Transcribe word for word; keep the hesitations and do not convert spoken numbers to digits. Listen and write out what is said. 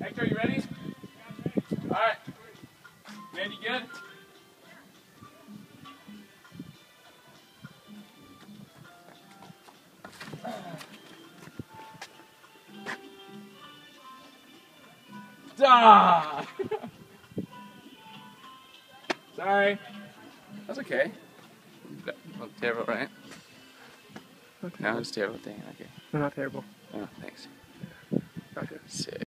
Hector, you ready? Alright. Randy, good? Ah! Sorry. That's okay. That looked terrible, right? Okay. No, it's terrible thing. Okay. Not terrible. Oh, thanks. Gotcha. Sick.